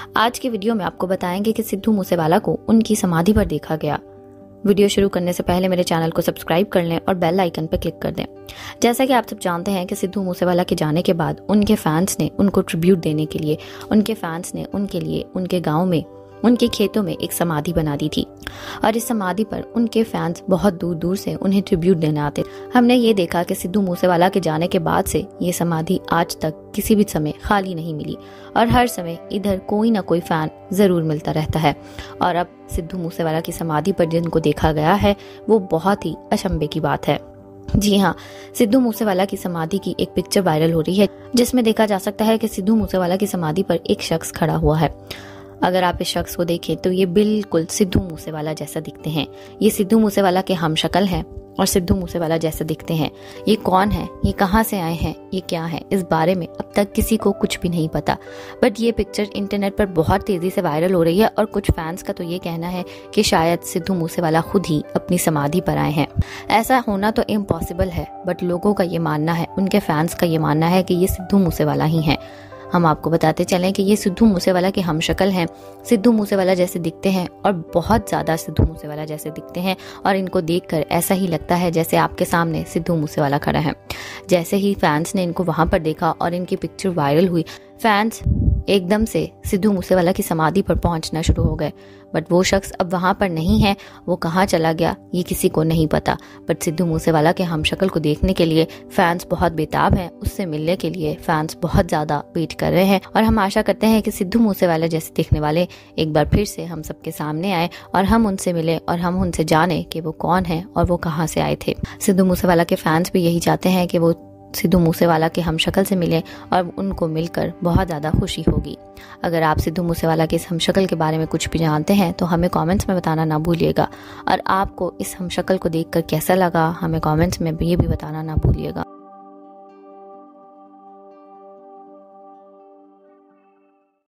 आज की वीडियो में आपको बताएंगे कि सिद्धू मूसेवाला को उनकी समाधि पर देखा गया। वीडियो शुरू करने से पहले मेरे चैनल को सब्सक्राइब कर लें और बेल आइकन पर क्लिक कर दें। जैसा कि आप सब जानते हैं कि सिद्धू मूसेवाला के जाने के बाद उनके फैंस ने उनको ट्रिब्यूट देने के लिए उनके फैंस ने उनके लिए उनके गांव में उनके खेतों में एक समाधि बना दी थी और इस समाधि पर उनके फैंस बहुत दूर दूर से उन्हें ट्रिब्यूट देने आते। हमने ये देखा कि सिद्धू मूसेवाला के जाने के बाद से ये समाधि आज तक किसी भी समय खाली नहीं मिली और हर समय इधर कोई ना कोई फैन जरूर मिलता रहता है। और अब सिद्धू मूसेवाला की समाधि पर जिनको देखा गया है वो बहुत ही अचंभे की बात है। जी हाँ, सिद्धू मूसेवाला की समाधि की एक पिक्चर वायरल हो रही है जिसमें देखा जा सकता है कि सिद्धू मूसेवाला की समाधि पर एक शख्स खड़ा हुआ है। अगर आप इस शख्स को देखें तो ये बिल्कुल सिद्धू मूसेवाला जैसा दिखते हैं। ये सिद्धू मूसेवाला के हमशक्ल हैं और सिद्धू मूसेवाला जैसे दिखते हैं। ये कौन है, ये कहाँ से आए हैं, ये क्या है, इस बारे में अब तक किसी को कुछ भी नहीं पता। बट ये पिक्चर इंटरनेट पर बहुत तेजी से वायरल हो रही है और कुछ फैंस का तो ये कहना है कि शायद सिद्धू मूसेवाला खुद ही अपनी समाधि पर आए हैं। ऐसा होना तो इम्पॉसिबल है, बट लोगों का ये मानना है, उनके फैंस का ये मानना है कि ये सिद्धू मूसेवाला ही हैं। हम आपको बताते चलें कि ये सिद्धू मूसेवाला के हमशक्ल हैं, सिद्धू मूसेवाला जैसे दिखते हैं और बहुत ज़्यादा सिद्धू मूसेवाला जैसे दिखते हैं और इनको देखकर ऐसा ही लगता है जैसे आपके सामने सिद्धू मूसेवाला खड़ा है। जैसे ही फैंस ने इनको वहां पर देखा और इनकी पिक्चर वायरल हुई, फैंस एकदम से सिद्धू मूसेवाला की समाधि पर पहुंचना शुरू हो गए। बट वो शख्स अब वहां पर नहीं है, वो कहाँ चला गया ये किसी को नहीं पता। बट सिद्धू मूसेवाला के हमशक्ल को देखने के लिए फैंस बहुत बेताब हैं, उससे मिलने के लिए फैंस बहुत ज्यादा वेट कर रहे हैं और हम आशा करते हैं कि सिद्धू मूसेवाला जैसे दिखने वाले एक बार फिर से हम सबके सामने आए और हम उनसे मिले और हम उनसे जाने कि वो कौन है और वो कहाँ से आए थे। सिद्धू मूसेवाला के फैंस भी यही चाहते हैं कि वो सिद्धू मूसेवाला के हमशक्ल से मिले और उनको मिलकर बहुत ज़्यादा खुशी होगी। अगर आप सिद्धू मूसेवाला के इस हमशक्ल के बारे में कुछ भी जानते हैं तो हमें कमेंट्स में बताना ना भूलिएगा और आपको इस हमशक्ल को देखकर कैसा लगा हमें कमेंट्स में ये भी बताना ना भूलिएगा।